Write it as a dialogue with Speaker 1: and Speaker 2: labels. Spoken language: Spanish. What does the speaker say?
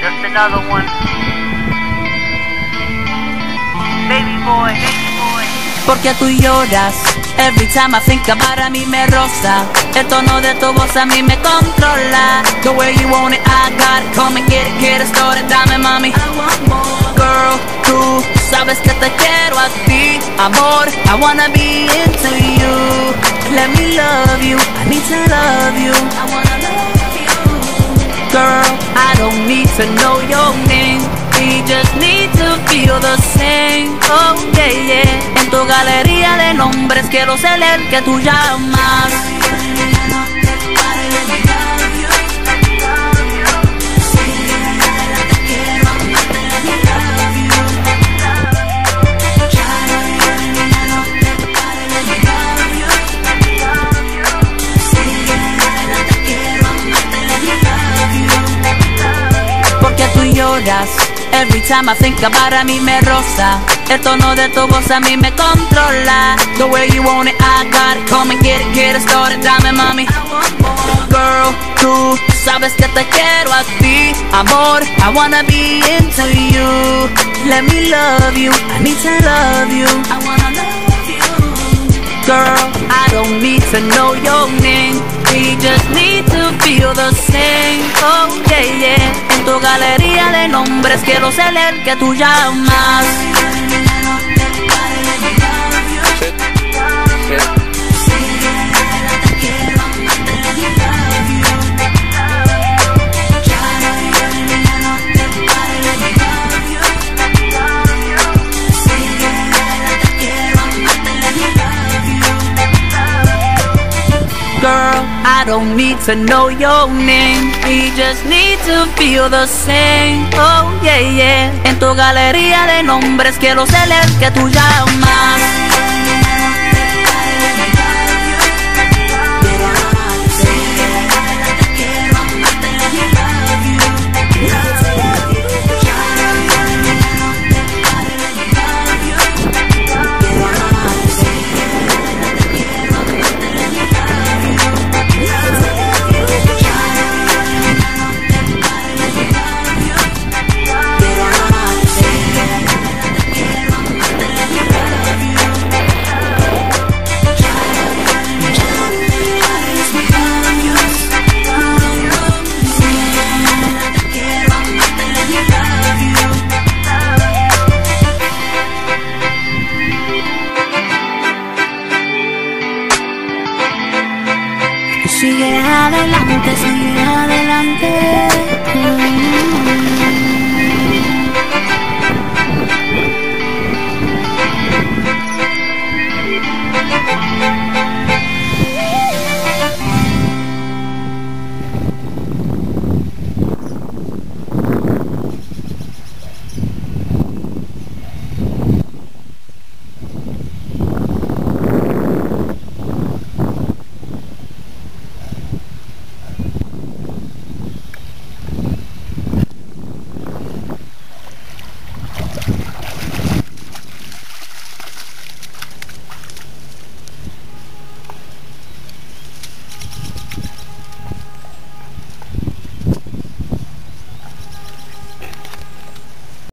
Speaker 1: Just another one. Baby boy, baby boy.
Speaker 2: Porque tú lloras, every time I think about it, a mí me roza. El tono de tu voz a mí me controla. The way you want it, I got it. Come and get it started, dame mami. Girl, tú sabes que te quiero a ti, amor. I wanna be into you. Let me love you, I need to love you. I wanna love you. Girl, I don't need to know your name. We just need to feel the same. Oh yeah, yeah. En tu galería de nombres quiero ser el que tú llamas. Porque tú lloras, every time I think about it, a mí me roza. El tono de tu voz a mí me controla. The way you want it, I got it. Come and get it started, dame mami. Girl, tú sabes que te quiero a ti, amor. I wanna be into you. Let me love you, I need to love you. I wanna love you. Girl, I don't need to know your name. We just need to feel the same. Oh yeah, yeah. En tu galería de nombres quiero ser el que tú llamas. Girl, I don't need to know your name. We just need to feel the same. Oh yeah, yeah. En tu galería de nombres quiero ser el que tú llamas.